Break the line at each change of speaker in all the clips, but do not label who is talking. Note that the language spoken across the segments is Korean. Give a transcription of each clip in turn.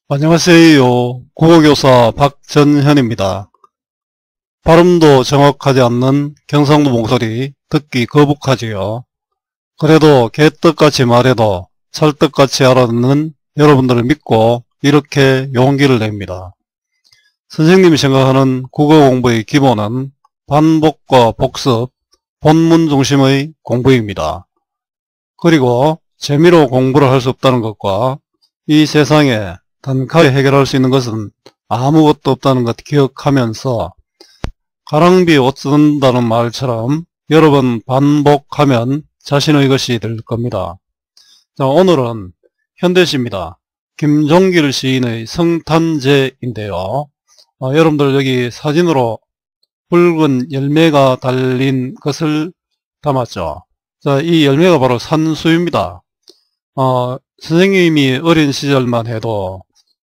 안녕하세요. 국어교사 박전현입니다. 발음도 정확하지 않는 경상도 목소리 듣기 거북하지요. 그래도 개떡같이 말해도 찰떡같이 알아듣는 여러분들을 믿고 이렇게 용기를 냅니다. 선생님이 생각하는 국어 공부의 기본은 반복과 복습, 본문 중심의 공부입니다. 그리고 재미로 공부를 할 수 없다는 것과 이 세상에 단칼에 해결할 수 있는 것은 아무것도 없다는 것 기억하면서 가랑비 옷 쓴다는 말처럼 여러 번 반복하면 자신의 것이 될 겁니다. 자, 오늘은 현대시입니다. 김종길 시인의 성탄제인데요. 여러분들 여기 사진으로 붉은 열매가 달린 것을 담았죠. 자, 이 열매가 바로 산수유입니다. 선생님이 어린 시절만 해도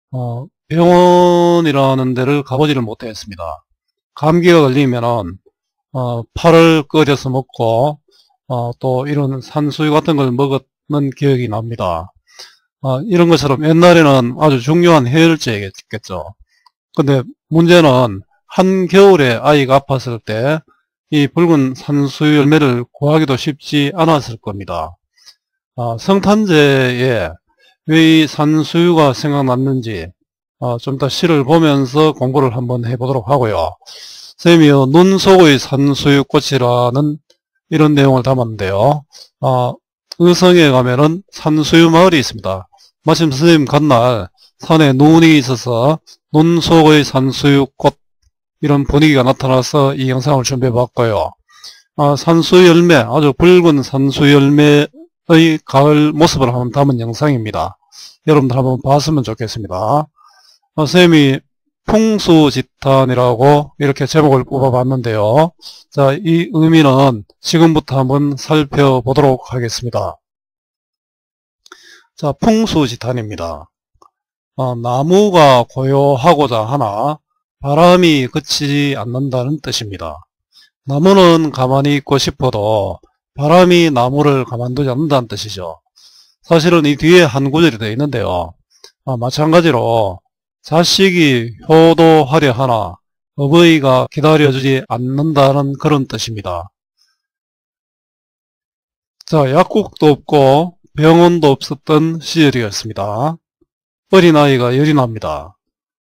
병원이라는 데를 가보지를 못했습니다. 감기가 걸리면은 파를 끓여서 먹고 또 이런 산수유 같은 걸 먹었는 기억이 납니다. 이런 것처럼 옛날에는 아주 중요한 해열제겠죠. 근데 문제는 한겨울에 아이가 아팠을 때 이 붉은 산수유 열매를 구하기도 쉽지 않았을 겁니다. 성탄제에 왜 이 산수유가 생각났는지 좀 더 시를 보면서 공부를 한번 해보도록 하고요. 선생님이 눈 속의 산수유꽃이라는 이런 내용을 담았는데요. 의성에 가면은 산수유 마을이 있습니다. 마침 선생님 간 날 산에 눈이 있어서 눈 속의 산수유꽃 이런 분위기가 나타나서 이 영상을 준비해 봤고요. 산수유 열매, 아주 붉은 산수유 열매의 가을 모습을 한번 담은 영상입니다. 여러분들 한번 봤으면 좋겠습니다. 선생님이 풍수지탄이라고 이렇게 제목을 뽑아봤는데요. 자, 이 의미는 지금부터 한번 살펴보도록 하겠습니다. 자, 풍수지탄입니다. 나무가 고요하고자 하나 바람이 그치지 않는다는 뜻입니다. 나무는 가만히 있고 싶어도 바람이 나무를 가만두지 않는다는 뜻이죠. 사실은 이 뒤에 한 구절이 되어 있는데요. 마찬가지로 자식이 효도하려 하나 어버이가 기다려주지 않는다는 그런 뜻입니다. 자, 약국도 없고 병원도 없었던 시절이었습니다. 어린아이가 열이 납니다.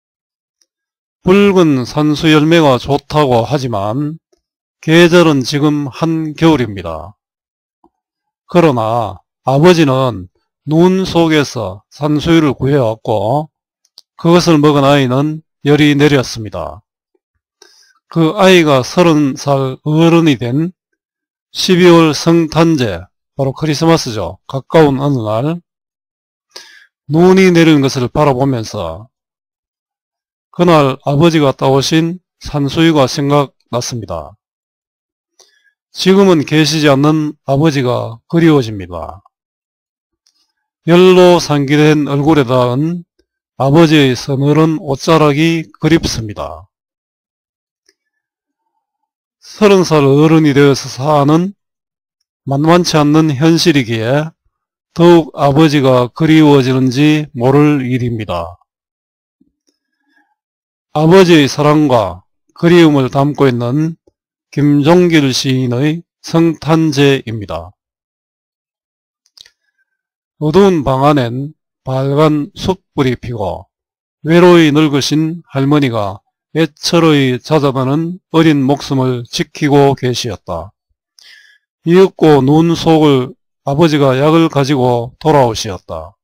붉은 산수 열매가 좋다고 하지만 계절은 지금 한겨울입니다. 그러나 아버지는 눈 속에서 산수유를 구해왔고 그것을 먹은 아이는 열이 내렸습니다. 그 아이가 30살 어른이 된 12월 성탄제, 바로 크리스마스죠. 가까운 어느 날 눈이 내리는 것을 바라보면서 그날 아버지가 따오신 산수유가 생각났습니다. 지금은 계시지 않는 아버지가 그리워집니다. 열로 상기된 얼굴에 닿은 아버지의 서늘한 옷자락이 그립습니다. 30살 어른이 되어서 사는 만만치 않는 현실이기에 더욱 아버지가 그리워지는지 모를 일입니다. 아버지의 사랑과 그리움을 담고 있는 김종길 시인의 성탄제입니다. 어두운 방 안엔 빨간 숯불이 피고 외로이 늙으신 할머니가 애처로이 찾아가는 어린 목숨을 지키고 계시었다. 이윽고 눈 속을 아버지가 약을 가지고 돌아오시었다.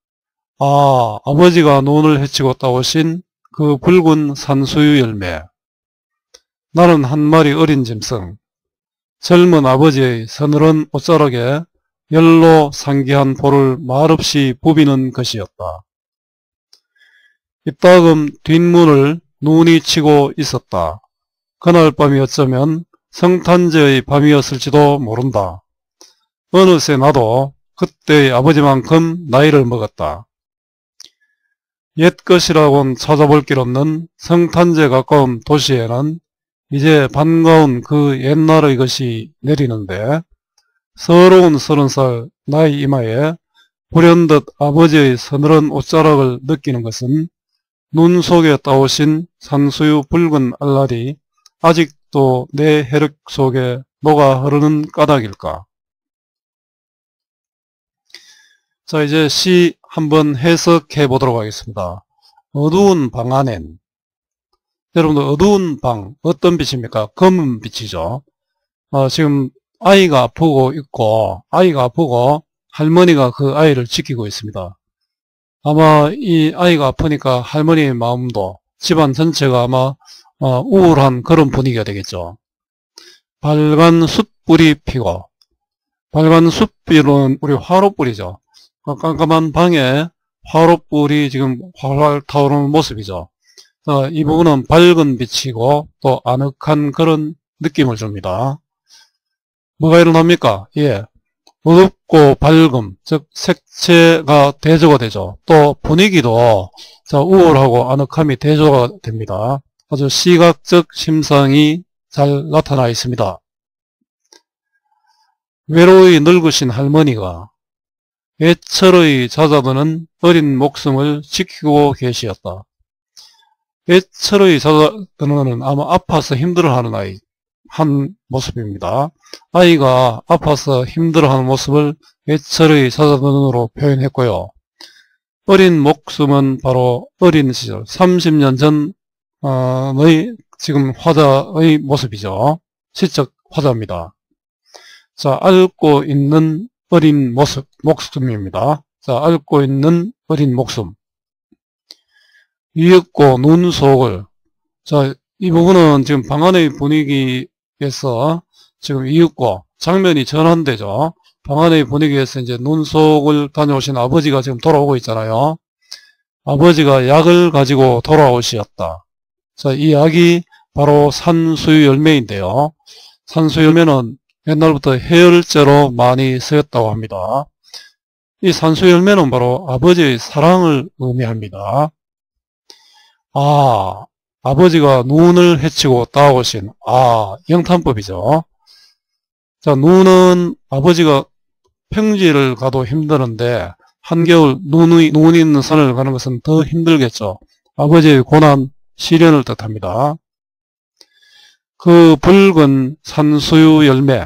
아버지가 눈을 헤치고 따오신 그 붉은 산수유 열매. 나는 한 마리 어린 짐승, 젊은 아버지의 서늘한 옷자락에 열로 상기한 볼을 말없이 부비는 것이었다. 이따금 뒷문을 눈이 치고 있었다. 그날 밤이 어쩌면 성탄제의 밤이었을지도 모른다. 어느새 나도 그때의 아버지만큼 나이를 먹었다. 옛것이라고는 찾아볼 길 없는 성탄제 가까운 도시에는 이제 반가운 그 옛날의 것이 내리는데 서러운 30살 나이 이마에 불현듯 아버지의 서늘한 옷자락을 느끼는 것은 눈 속에 따오신 산수유 붉은 알알이 아직도 내 혈액 속에 녹아 흐르는 까닭일까? 자, 이제 시 한번 해석해 보도록 하겠습니다. 어두운 방 안엔, 여러분들 어두운 방 어떤 빛입니까? 검은 빛이죠. 지금 아이가 아프고 있고, 아이가 아프고 할머니가 그 아이를 지키고 있습니다. 아마 이 아이가 아프니까 할머니의 마음도 집안 전체가 아마 우울한 그런 분위기가 되겠죠. 빨간 숯불이 피고, 빨간 숯불은 우리 화롯불이죠. 깜깜한 방에 화롯불이 지금 활활 타오르는 모습이죠. 이 부분은 밝은 빛이고 또 아늑한 그런 느낌을 줍니다. 뭐가 일어납니까? 예, 어둡고 밝음, 즉 색채가 대조가 되죠. 또 분위기도 우울하고 아늑함이 대조가 됩니다. 아주 시각적 심상이 잘 나타나 있습니다. 외로이 늙으신 할머니가 애철의 잦아드는 어린 목숨을 지키고 계시었다. 애철의 잦아드는 아마 아파서 힘들어하는 아이 한 모습입니다. 아이가 아파서 힘들어하는 모습을 애철의 잦아드는으로 표현했고요. 어린 목숨은 바로 어린 시절 30년 전의 지금 화자의 모습이죠. 시적 화자입니다. 자, 앓고 있는 어린 목숨입니다. 자, 앓고 있는 어린 목숨. 위엽고 눈 속을. 자, 이 부분은 지금 방 안의 분위기에서 지금 위엽고 장면이 전환되죠. 방 안의 분위기에서 이제 눈 속을 다녀오신 아버지가 지금 돌아오고 있잖아요. 아버지가 약을 가지고 돌아오셨다. 자, 이 약이 바로 산수유 열매인데요. 산수유 열매는 옛날부터 해열제로 많이 쓰였다고 합니다. 이 산수유 열매는 바로 아버지의 사랑을 의미합니다. 아버지가 눈을 헤치고 따오신, 영탄법이죠. 자, 눈은 아버지가 평지를 가도 힘드는데, 한겨울 눈 있는 산을 가는 것은 더 힘들겠죠. 아버지의 고난, 시련을 뜻합니다. 그 붉은 산수유 열매.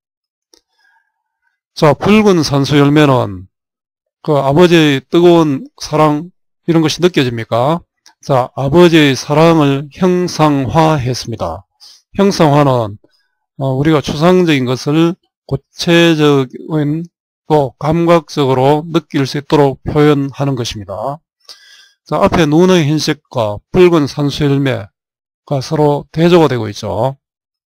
자, 붉은 산수유 열매는 그 아버지의 뜨거운 사랑, 이런 것이 느껴집니까? 자, 아버지의 사랑을 형상화했습니다. 형상화는 우리가 추상적인 것을 구체적인 또 감각적으로 느낄 수 있도록 표현하는 것입니다. 자, 앞에 눈의 흰색과 붉은 산수 열매가 서로 대조가 되고 있죠.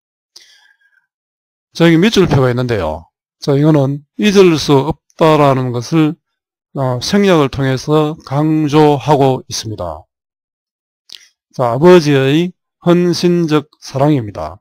자, 여기 밑줄표가 있는데요. 자, 이거는 잊을 수 없다라는 것을 생략을 통해서 강조하고 있습니다. 자, 아버지의 헌신적 사랑입니다.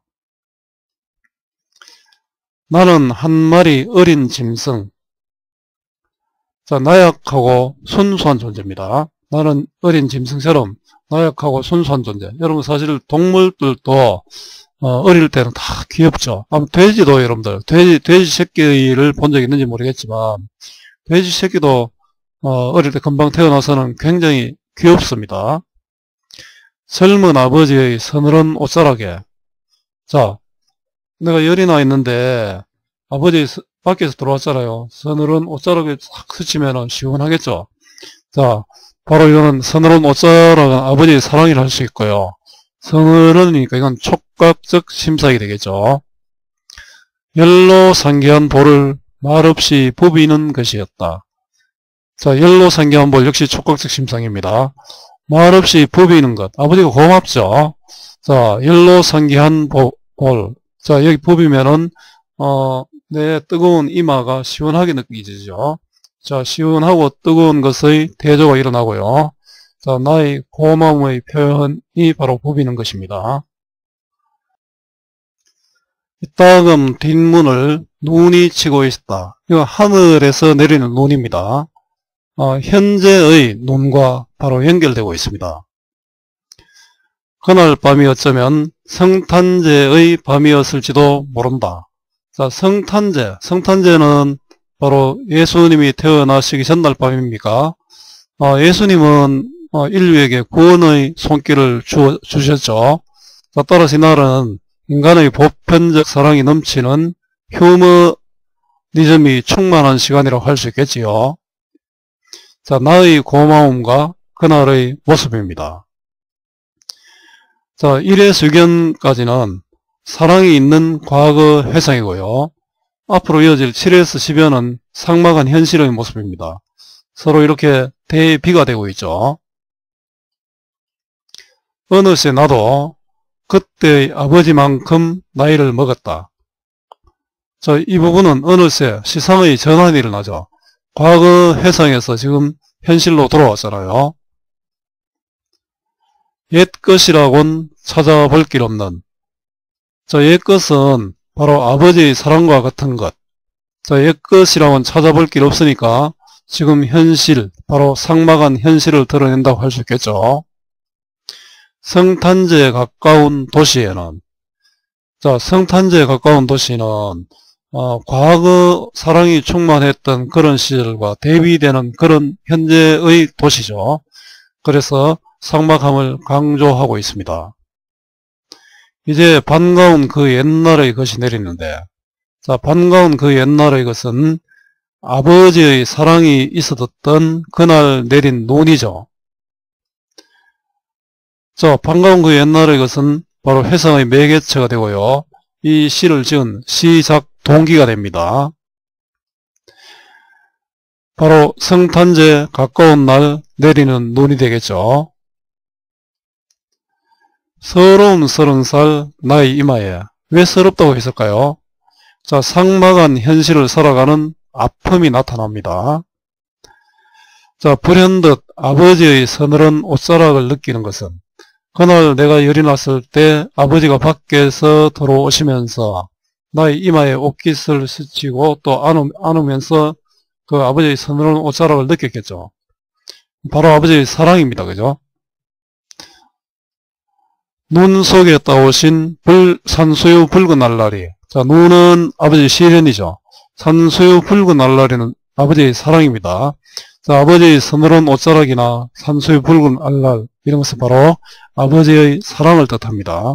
나는 한 마리 어린 짐승. 자, 나약하고 순수한 존재입니다. 나는 어린 짐승처럼 나약하고 순수한 존재. 여러분 사실 동물들도 어릴 때는 다 귀엽죠. 돼지도 여러분들 돼지 새끼를 본 적 있는지 모르겠지만 돼지 새끼도 어릴 때 금방 태어나서는 굉장히 귀엽습니다. 젊은 아버지의 서늘한 옷자락에, 자, 내가 열이 나 있는데 아버지 밖에서 들어왔잖아요. 서늘한 옷자락에 싹 스치면 시원하겠죠. 자, 바로 이거는 서늘한 옷자락은 아버지의 사랑이라 할 수 있고요. 서늘하니까 이건 촉각적 심사이 되겠죠. 열로 상기한 볼을 말없이 부비는 것이었다. 자, 열로 상기한 볼 역시 촉각적 심상입니다. 말없이 부비는 것. 아버지가 고맙죠. 자, 열로 상기한 볼. 자, 여기 부비면은, 내 뜨거운 이마가 시원하게 느껴지죠. 자, 시원하고 뜨거운 것의 대조가 일어나고요. 자, 나의 고마움의 표현이 바로 부비는 것입니다. 이따금 뒷문을 눈이 치고 있다. 이거 하늘에서 내리는 눈입니다. 현재의 눈과 바로 연결되고 있습니다. 그날 밤이 어쩌면 성탄제의 밤이었을지도 모른다. 자, 성탄제는 바로 예수님이 태어나시기 전날 밤입니까? 예수님은 인류에게 구원의 손길을 주셨죠. 따라서 이날은 인간의 보편적 사랑이 넘치는 휴머니즘이 충만한 시간이라고 할 수 있겠지요. 자, 나의 고마움과 그날의 모습입니다. 자, 1에서 6연까지는 사랑이 있는 과거 회상이고요. 앞으로 이어질 7에서 10연은 삭막한 현실의 모습입니다. 서로 이렇게 대비가 되고 있죠. 어느새 나도 그때의 아버지만큼 나이를 먹었다. 자, 이 부분은 어느새 시상의 전환이 일어나죠. 과거 회상에서 지금 현실로 돌아왔잖아요. 옛것이라곤 찾아볼 길 없는. 자, 옛것은 바로 아버지의 사랑과 같은 것. 자, 옛것이라고는 찾아볼 길 없으니까 지금 현실, 바로 삭막한 현실을 드러낸다고 할 수 있겠죠. 성탄제에 가까운 도시에는, 자, 성탄제에 가까운 도시는 과거 사랑이 충만했던 그런 시절과 대비되는 그런 현재의 도시죠. 그래서 삭막함을 강조하고 있습니다. 이제 반가운 그 옛날의 것이 내리는데, 자, 반가운 그 옛날의 것은 아버지의 사랑이 있었던 그날 내린 논이죠. 자, 반가운 그 옛날의 것은 바로 회상의 매개체가 되고요. 이 시를 지은 시작 동기가 됩니다. 바로 성탄제 가까운 날 내리는 논이 되겠죠. 서러운 30살 나의 이마에. 왜 서럽다고 했을까요? 자, 삭막한 현실을 살아가는 아픔이 나타납니다. 자, 불현듯 아버지의 서늘한 옷자락을 느끼는 것은 그날 내가 열이 났을 때 아버지가 밖에서 들어오시면서 나의 이마에 옷깃을 스치고 또 안으면서 그 아버지의 서늘한 옷자락을 느꼈겠죠. 바로 아버지의 사랑입니다. 그죠? 눈 속에 따오신 산수유 붉은 알라리. 자, 눈은 아버지의 시련이죠. 산수유 붉은 알라리는 아버지의 사랑입니다. 자, 아버지의 서늘한 옷자락이나 산수유 붉은 알랄, 이런 것은 바로 아버지의 사랑을 뜻합니다.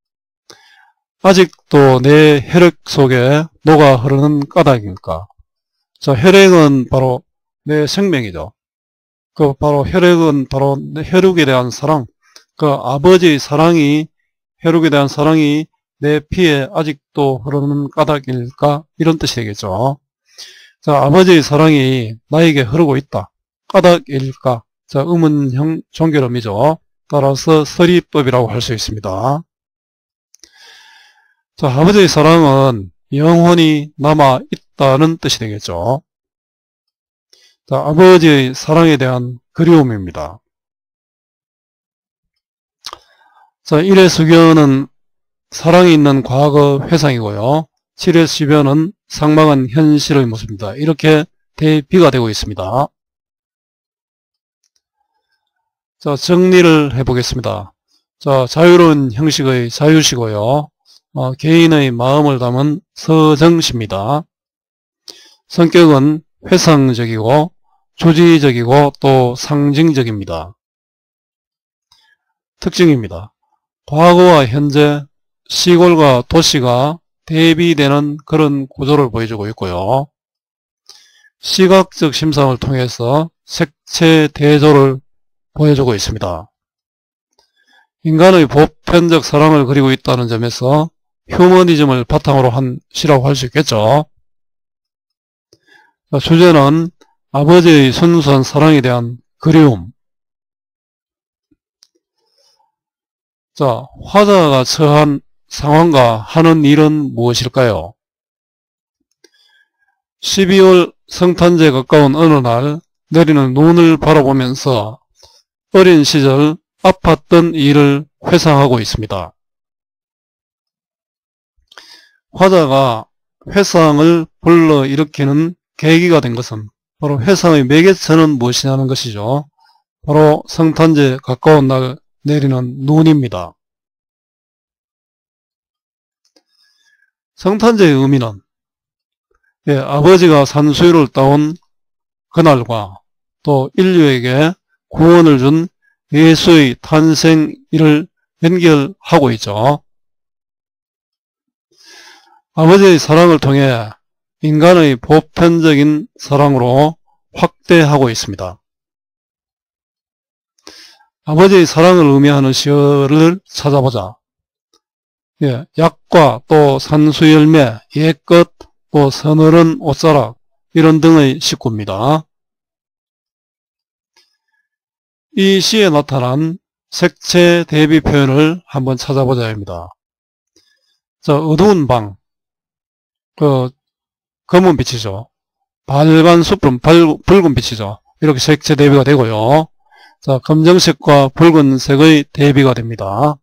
아직도 내 혈액 속에 녹아 흐르는 까닭일까? 자, 혈액은 바로 내 생명이죠. 그 바로 혈액은 바로 내 혈육에 대한 사랑, 그 아버지의 사랑이, 혈육에 대한 사랑이 내 피에 아직도 흐르는 까닭일까? 이런 뜻이 되겠죠. 자, 아버지의 사랑이 나에게 흐르고 있다. 까닭일까? 자, 의문형 종결음이죠. 따라서 서리법이라고 할 수 있습니다. 자, 아버지의 사랑은 영원히 남아 있다는 뜻이 되겠죠. 자, 아버지의 사랑에 대한 그리움입니다. 자, 1의 수견은 사랑이 있는 과거 회상이고요. 7의 10여는 삭막한 현실의 모습입니다. 이렇게 대비가 되고 있습니다. 자, 정리를 해보겠습니다. 자, 자유로운 형식의 자유시고요. 개인의 마음을 담은 서정시입니다. 성격은 회상적이고 조지적이고 또 상징적입니다. 특징입니다. 과거와 현재, 시골과 도시가 대비되는 그런 구조를 보여주고 있고요. 시각적 심상을 통해서 색채 대조를 보여주고 있습니다. 인간의 보편적 사랑을 그리고 있다는 점에서 휴머니즘을 바탕으로 한 시라고 할 수 있겠죠. 주제는 아버지의 순수한 사랑에 대한 그리움. 자, 화자가 처한 상황과 하는 일은 무엇일까요? 12월 성탄제에 가까운 어느 날 내리는 눈을 바라보면서 어린 시절 아팠던 일을 회상하고 있습니다. 화자가 회상을 불러일으키는 계기가 된 것은 바로 회상의 매개체는 무엇이냐는 것이죠. 바로 성탄제에 가까운 날 내리는 눈입니다. 성탄제의 의미는 예, 아버지가 산수유를 따온 그날과 또 인류에게 구원을 준 예수의 탄생일을 연결하고 있죠. 아버지의 사랑을 통해 인간의 보편적인 사랑으로 확대하고 있습니다. 아버지의 사랑을 의미하는 시어를 찾아보자. 예, 약과 또 산수열매, 옛것, 또 서늘한 옷자락 이런 등의 식구입니다. 이 시에 나타난 색채 대비 표현을 한번 찾아보자 합니다. 자, 어두운 방, 검은 빛이죠. 밝은 숲은 붉은 빛이죠. 이렇게 색채 대비가 되고요. 자, 검정색과 붉은색의 대비가 됩니다.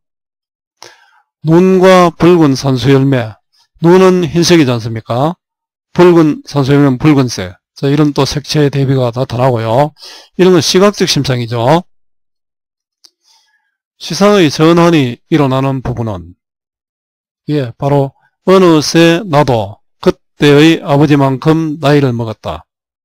눈과 붉은 산수열매. 눈은 흰색이지 않습니까? 붉은 산수열매는 붉은색. 자, 이런 또 색채 대비가 나타나고요. 이런 건 시각적 심상이죠. 시상의 전환이 일어나는 부분은 예, 바로 어느새 나도 그때의 아버지만큼 나이를 먹었다.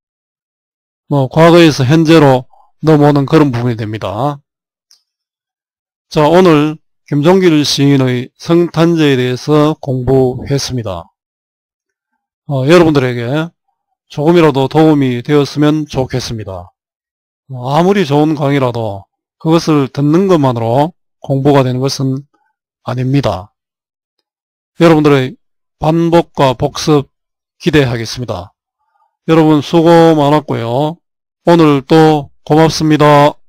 과거에서 현재로 넘어오는 그런 부분이 됩니다. 자, 오늘 김종길 시인의 성탄절에 대해서 공부했습니다. 여러분들에게 조금이라도 도움이 되었으면 좋겠습니다. 아무리 좋은 강의라도 그것을 듣는 것만으로 공부가 되는 것은 아닙니다. 여러분들의 반복과 복습 기대하겠습니다. 여러분 수고 많았고요. 오늘 또 고맙습니다.